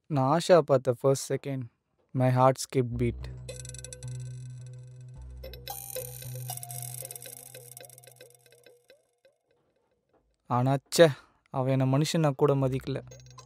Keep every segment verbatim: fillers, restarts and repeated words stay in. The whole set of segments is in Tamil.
நான் ஆஷா பார்த்த first second my heart skip beat. ஆனால் ச்சே, அவன் என்னை மனுஷன் நான் கூட மதிக்கல.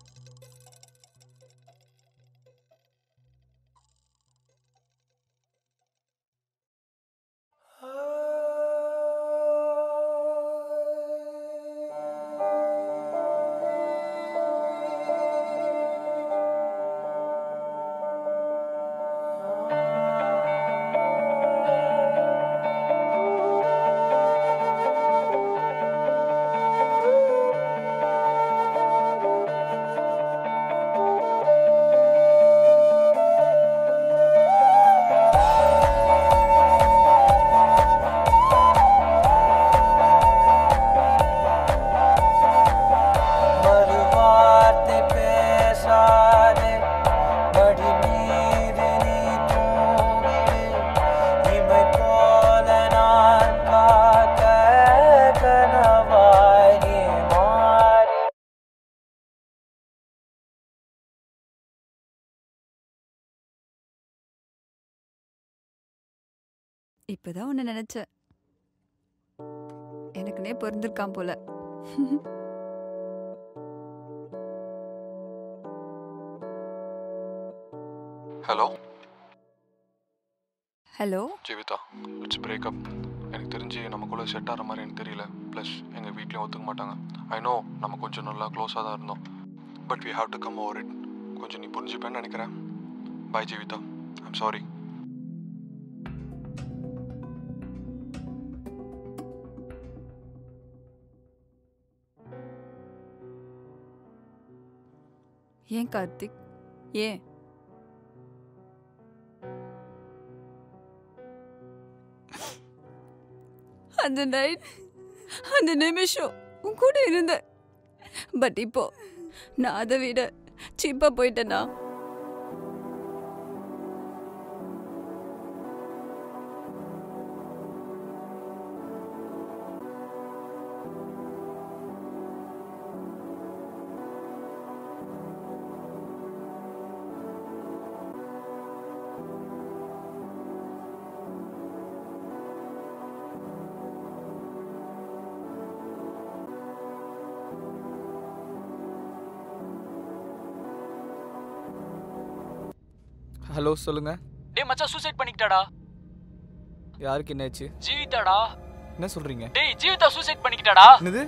இப்பதான் உன்னை நினைச்சேன். எனக்குனே பொருந்திருக்கான் போல. Hello hello Jeevitha, it's breakup. எனக்கு தெரிஞ்சு நமக்குள்ளே செட் ஆகிற மாதிரி எனக்கு தெரியல. ப்ளஸ் எங்கள் வீட்லேயும் ஒத்துக்க மாட்டாங்க. ஐ நோ நம்ம கொஞ்சம் நல்லா க்ளோஸாக தான் இருந்தோம். But we have to come over it. கொஞ்சம் நீ புரிஞ்சுப்பேன்னு நினைக்கிறேன். Bye Jeevitha, I'm sorry. ஏன் கார்த்திக், ஏன்? அந்த நைட், அந்த நிமிஷம் உன் கூட இருந்தேன். பட் இப்போ நான் அதை விட சீப்பா போயிட்டேனா? ஹலோ, சொல்லுங்க. டேய் மச்சான், சூசைட் பண்ணிக்கிட்டாடா. யாருக்கு என்னாச்சு? ஜீவிதாடா. என்ன சொல்றீங்க? டேய் ஜீவிதா சூசைட் பண்ணிக்கிட்டாடா. என்னது?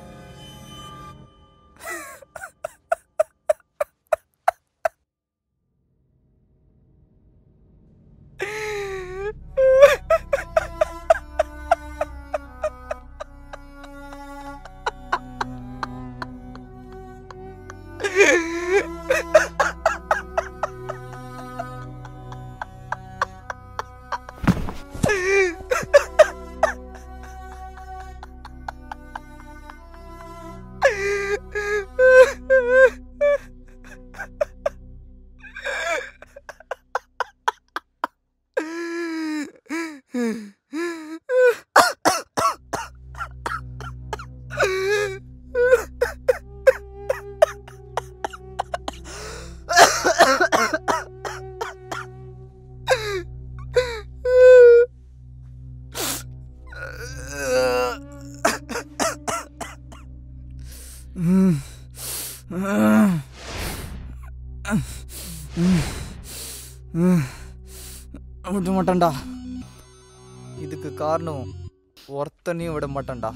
விட மாட்டான்டா. இதுக்கு காரணம் ஒருத்தனையும் விட மாட்டான்டா.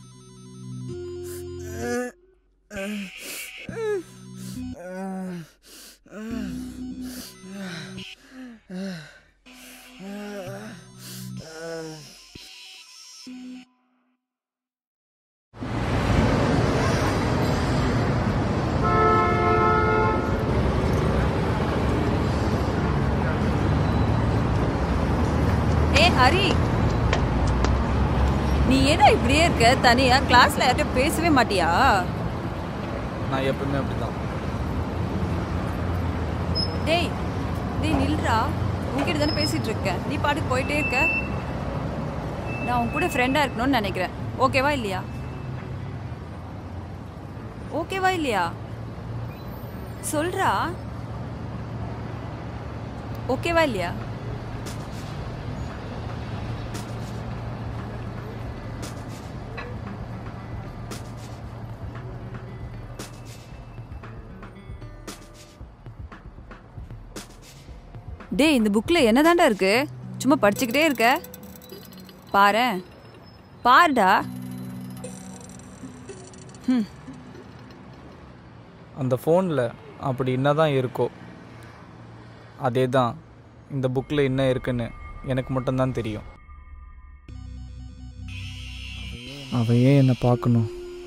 ஹரி, நீ ஏன்னா இப்படியே இருக்க? தனியா கிளாஸ்ல யார்கிட்ட பேசவே மாட்டியா? நான் எப்பவுமே அப்படிதான். டேய் டேய் நில்றா. உன்கிட்ட தானே பேசிட்டு இருக்கேன், நீ பாட்டுக்கு போயிட்டே இருக்க. நான் உன் கூட ஃப்ரெண்டா இருக்கணும்னு நினைக்கிறேன். ஓகேவா இல்லையா? ஓகேவா இல்லையா சொல்றா. ஓகேவா இல்லையா? டேய், இந்த புக்கில் என்னதாண்டா இருக்கு? சும்மா படிச்சுக்கிட்டே இருக்க. பாரேன், பாருடா. ம் அந்த ஃபோனில் அப்படி என்ன தான் இருக்கோ அதே தான் இந்த புக்கில் என்ன இருக்குன்னு எனக்கு மட்டும்தான் தெரியும். அவ ஏன் என்னை பார்க்கணும்?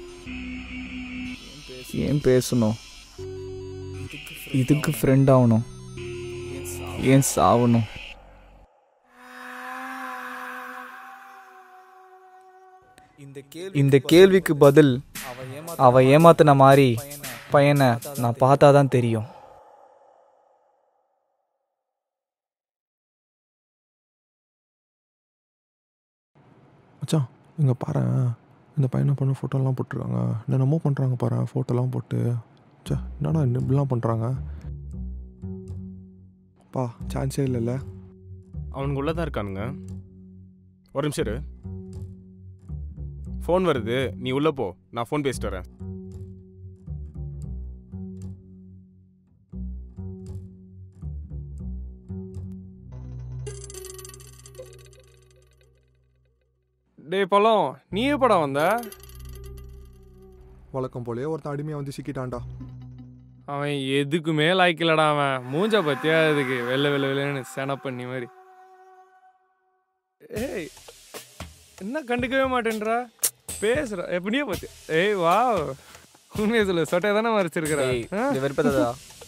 ஏன் பேசணும்? இதுக்கு ஃப்ரெண்ட் ஆகணும்? ஏன் சாவணும்? இந்த கேள்விக்கு பதில் அவ ஏமாத்தின மாதிரி பையனை நான் பார்த்தாதான் தெரியும். மச்சான் இங்கே பாரு, இந்த பையனை பொண்ணு ஃபோட்டோலாம் போட்டிருக்காங்க. என்னென்னமோ பண்ணுறாங்க பாரு, ஃபோட்டோலாம் போட்டு. சே, என்னடா இப்படிலாம் பண்ணுறாங்க? பா சான்ஸே இல்லைல்ல. அவனுக்கு உள்ளே தான் இருக்கானுங்க. ஒரு நிமிஷம் இரு, ஃபோன் வருது, நீ உள்ளே போ, நான் ஃபோன் பேசிட்டு வரேன். டேய் பழம், நீ எப்படா வந்த? வழக்கம் போலயே ஒருத்தன் அடிமையாக வந்து சிக்கிட்டான்டா. அவன் எதுக்குமே லாய்க்கலடா. அவன் மூஞ்ச பத்தியா இதுக்கு வெள்ளை வெள்ளை வெள்ளைன்னு சென பண்ணி மாதிரி. ஏய், என்ன கண்டுக்கவே மாட்டேன்றா? பேசுற எப்படியே பத்தி. ஏய் வா, உண்மையை சொல்லு, சொட்டையை தானே மறைச்சிருக்கிற. வெறுப்பதா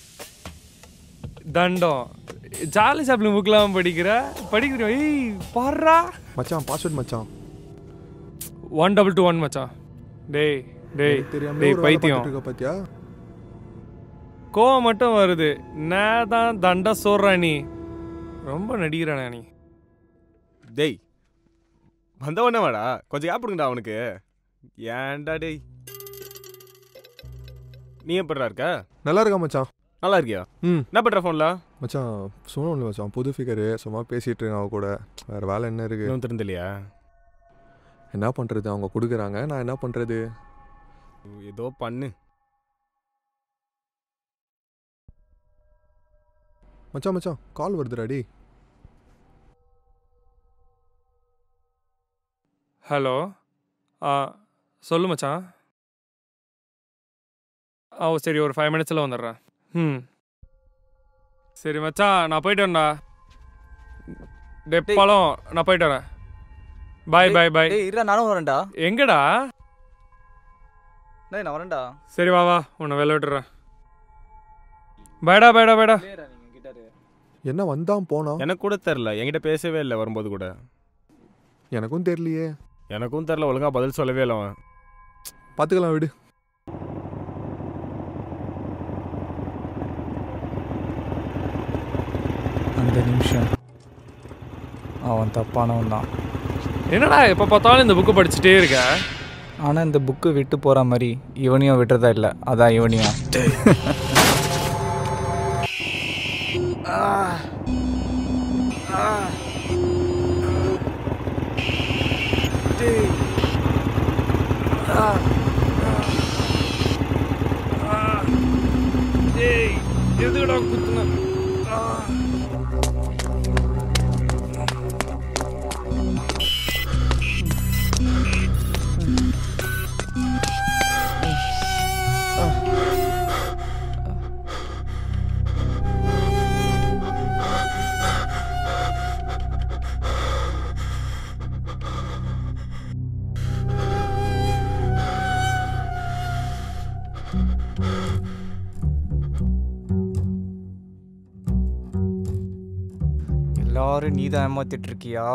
தண்டம் ஜாலி சாப்பிடும் புக்கெல்லாம் படிக்கிற படிக்கிற. ஏய் பாடுறா மச்சான், பாஸ்வேர்ட் மச்சான். ஒன் டபுள் டூ ஒன் மச்சான். டேய் டேய் டேய் பைத்தியம், பார்த்தியா? கோவம் மட்டும் வருது, நான் தான் தண்டா சொல்ற. நீ ரொம்ப நடிக்கிறானே நீ. டேய் வந்தவனே வாடா, கொஞ்சம் கேப் கொடுங்கடா அவனுக்கு. ஏன்டா டேய், நீ எப்படிடா இருக்க? நல்லா இருக்கா மச்சான்? நல்லா இருக்கியா? ம். என்ன பண்ணுற ஃபோனில்? மச்சான் சொன்னோம்ல மச்சான், புது ஃபிகரு, சும்மா பேசிகிட்டு இருக்கேன் அவ கூட. வேறு வேலை என்ன இருக்குது? இன்னும் தெரிஞ்சலையா? என்ன பண்ணுறது, அவங்க கொடுக்குறாங்க, நான் என்ன பண்ணுறது? ஏதோ பண்ணு மச்சான். மச்சான் கால் வருதுடாடி. ஹலோ, ஆ சொல்லு மச்சான். ஆ சரி, ஒரு ஃபைவ் மினிட்ஸில் வந்துடுறேன். ம் சரி மச்சான், நான் போயிட்டு வரேன்டா. டெப்பாலும் நான் போயிட்டு வரேன். பாய் பாய் பாய். டேய் இருடா, நானும் வரேன்டா. எங்கடா? டேய் நான் வரேன்டா. சரி வா வா, உன்னை வெளில விட்டுறேன். பாய்டா பாய்டா பாய்டா. என்ன வந்தான் போனோம்? எனக்கு கூட தெரில, என்கிட்ட பேசவே இல்லை வரும்போது கூட. எனக்கும் தெரியலையே. எனக்கும் தெரில, ஒழுங்காக பதில் சொல்லவே இல்லை அவன். பார்த்துக்கலாம் விடு. அந்த நிமிஷம் அவன் தப்பானவன் தான். என்னடா எப்போ பார்த்தாலும் இந்த புக்கு படிச்சுட்டே இருக்க? ஆனால் இந்த புக்கு விட்டு போகிற மாதிரி இவனையும் விட்டுறதா இல்லை. அதான் இவனையும். எதுடா குத்துன? எல்லாரும் நீ தான் ஏமாத்திட்டு இருக்கியா?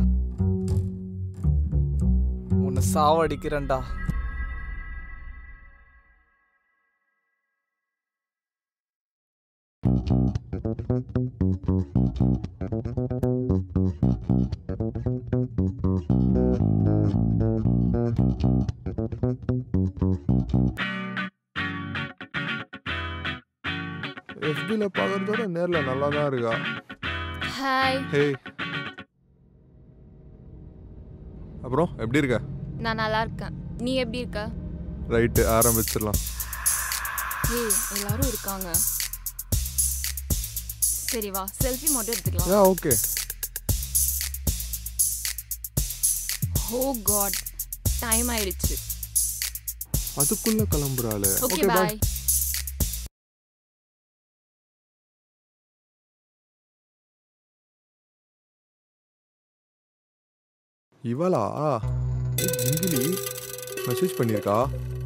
உன்னை சாவடிக்கிறேன்டா. எஃபியில் பார்க்குறதோட நேரில் நல்லா தான் இருக்கா. ஹாய். ஹே. அப்புறம் எப்படி இருக்க? நான் நல்லா இருக்கேன். நீ எப்படி இருக்க? ரைட்டு, ஆரம்பிச்சிடலாம். ஏய், எல்லாரும் இருக்காங்க. சரி வா, செல்ஃபி மட்டும் எடுத்துக்கலாம். Yeah okay. Oh God, time ஆயிடுச்சு. அதுக்குள்ள கிளம்புறாளே. Okay bye. இவளா இங்கிலி மெசேஜ் பண்ணியிருக்கா?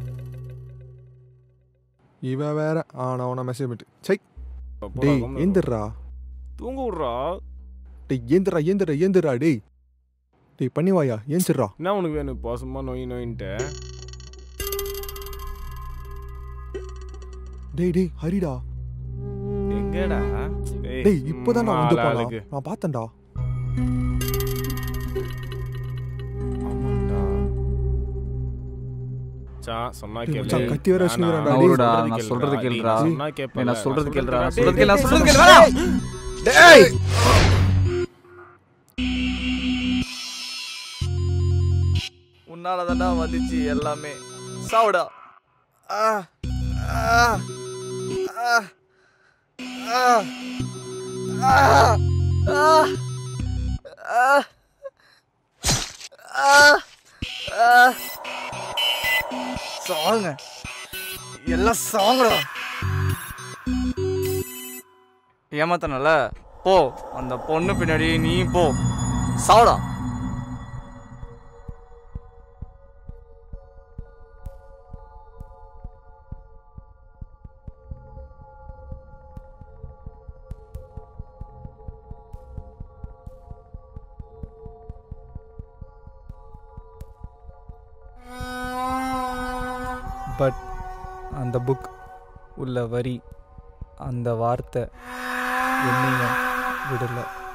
இவ வேற ஆனவனா மெசேஜ் பண்ணிட்டு சை. டேய் ஏந்திரா, தூங்க விட்றா. டேய் ஏந்திரா ஏந்திரா ஏந்திரா டேய். டேய் பண்ணி வாயா, ஏஞ்சிடுறா. என்ன உனக்கு வேணும் இப்போ சும்மா நோய் நோயின்ட்டு? டேய் டேய் ஹரிடா. எங்கடா? டேய் இப்போதான் நான் வந்து போலாம். நான் பார்த்தேன்டா. சொன்னா மச்சான் கத்தி வேற வச்சுங்கறாடா. அவருடா நான் சொல்றது கேளுடா. சொன்னா கேப்ப. நான் சொல்றது கேளுடா. நான் சொல்றது கேளு. நான் சொல்றது கேளு. டேய் உன்னால தான்டா வந்துச்சு எல்லாமே. சாவுடா. ஆ ஆ ஆ ஆ ஆ ஆ சாவுங்க எல்லாம் சாவுங்கடா. ஏமாத்தனல போ, அந்த பொண்ணு பின்னாடி நீ போ, சாவுடா. பட் அந்த புக் உள்ள வரி, அந்த வார்த்தை என்னையும் விடலை.